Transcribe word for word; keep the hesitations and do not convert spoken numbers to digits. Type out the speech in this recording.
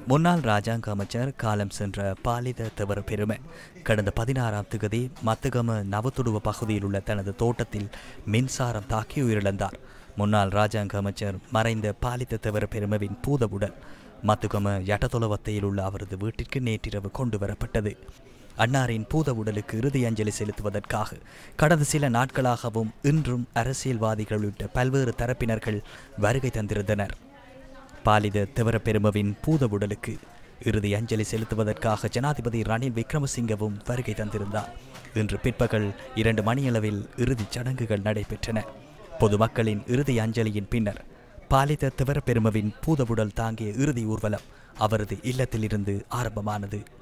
முன்னாள் ராஜாங்க அமைச்சர் காலம் சென்ற பாலித தவற பெருமை கடந்த பதினாறாம் திகதி மத்துகம நவத்துடுவ பகுதியில் உள்ள தனது தோட்டத்தில் மின்சாரம் தாக்கி உயிரிழந்தார். முன்னாள் ராஜாங்க அமைச்சர் மறைந்த பாலித தவற பெருமவின் பூதவுடல் மத்துகம யட்டதொலவத்தையில் உள்ள அவரது வீட்டிற்கு நேற்றிரவு கொண்டு வரப்பட்டது. அன்னாரின் பூத உடலுக்கு இறுதி அஞ்சலி செலுத்துவதற்காக கடந்த சில நாட்களாகவும் இன்றும் அரசியல்வாதிகள் உள்ளிட்ட பல்வேறு தரப்பினர்கள் வருகை தந்திருந்தனர். பாலித திவர பெருமவின் பூத உடலுக்கு இறுதி அஞ்சலி செலுத்துவதற்காக ஜனாதிபதி ரணில் விக்ரமசிங்கவும் வருகை தந்திருந்தார். இன்று பிற்பகல் இரண்டு மணியளவில் இறுதிச் சடங்குகள் நடைபெற்றன. பொதுமக்களின் இறுதி அஞ்சலியின் பின்னர் பாலித திவர பெருமவின் பூத உடல் தாங்கிய இறுதி ஊர்வலம் அவரது இல்லத்திலிருந்து ஆரம்பமானது.